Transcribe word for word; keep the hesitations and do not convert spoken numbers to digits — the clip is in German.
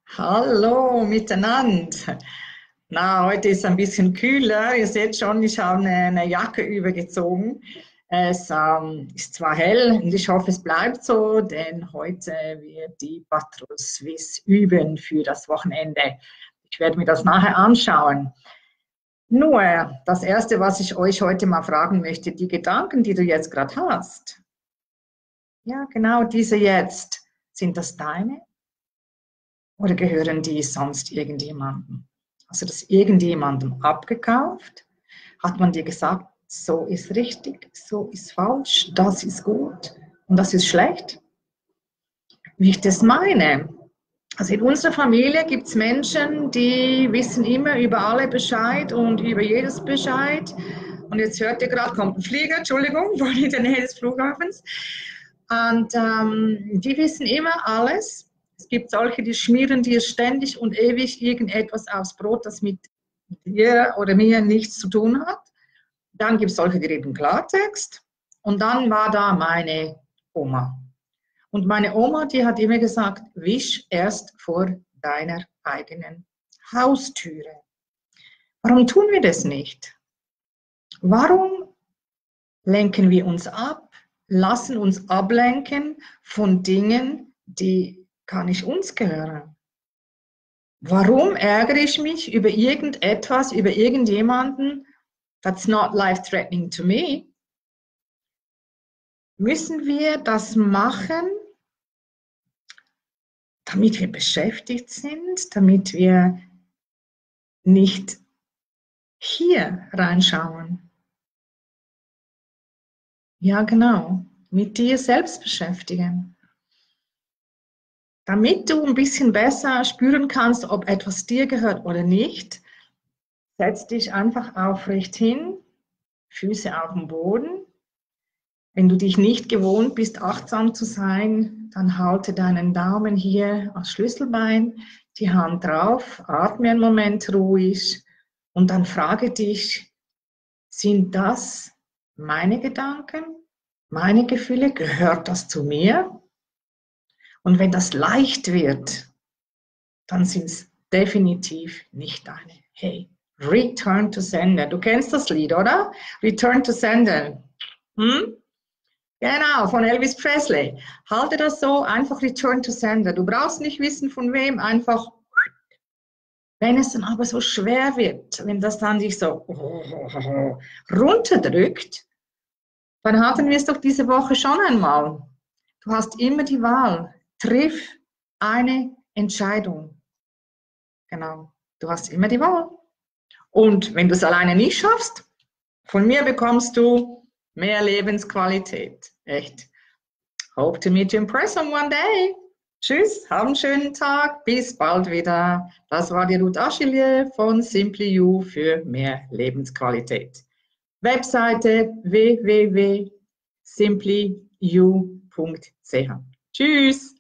Hallo miteinander. Na, heute ist es ein bisschen kühler. Ihr seht schon, ich habe eine, eine Jacke übergezogen. Es ähm, ist zwar hell und ich hoffe, es bleibt so, denn heute wird die Patrouille Suisse üben für das Wochenende. Ich werde mir das nachher anschauen. Nur, das Erste, was ich euch heute mal fragen möchte, die Gedanken, die du jetzt gerade hast, ja, genau diese jetzt, sind das deine? Oder gehören die sonst irgendjemandem? Hast du das irgendjemandem abgekauft? Hat man dir gesagt, so ist richtig, so ist falsch, das ist gut und das ist schlecht? Wie ich das meine? Also in unserer Familie gibt es Menschen, die wissen immer über alle Bescheid und über jedes Bescheid. Und jetzt hört ihr gerade, kommt ein Flieger, Entschuldigung, von in der Nähe des Flughafens. Und ähm, die wissen immer alles. Es gibt solche, die schmieren dir ständig und ewig irgendetwas aufs Brot, das mit dir oder mir nichts zu tun hat. Dann gibt es solche, die reden Klartext. Und dann war da meine Oma. Und meine Oma, die hat immer gesagt, wisch erst vor deiner eigenen Haustüre. Warum tun wir das nicht? Warum lenken wir uns ab, lassen uns ablenken von Dingen, die gar nicht uns gehören? Warum ärgere ich mich über irgendetwas, über irgendjemanden, that's not life-threatening to me? Müssen wir das machen, damit wir beschäftigt sind, damit wir nicht hier reinschauen? Ja, genau, mit dir selbst beschäftigen. Damit du ein bisschen besser spüren kannst, ob etwas dir gehört oder nicht, setz dich einfach aufrecht hin, Füße auf dem Boden. Wenn du dich nicht gewohnt bist, achtsam zu sein, dann halte deinen Daumen hier als Schlüsselbein, die Hand drauf, atme einen Moment ruhig und dann frage dich, sind das meine Gedanken, meine Gefühle, gehört das zu mir? Und wenn das leicht wird, dann sind es definitiv nicht deine. Hey, Return to Sender. Du kennst das Lied, oder? Return to Sender. Hm? Genau, von Elvis Presley. Halte das so, einfach Return to Sender. Du brauchst nicht wissen, von wem, einfach. Wenn es dann aber so schwer wird, wenn das dann dich so runterdrückt, dann hatten wir es doch diese Woche schon einmal. Du hast immer die Wahl. Triff eine Entscheidung. Genau, du hast immer die Wahl. Und wenn du es alleine nicht schaffst, von mir bekommst du mehr Lebensqualität. Echt. Hope to meet you in person one day. Tschüss, hab einen schönen Tag, bis bald wieder. Das war die Ruth Achille von Simply You für mehr Lebensqualität. Webseite w w w punkt simply you punkt c h. Tschüss.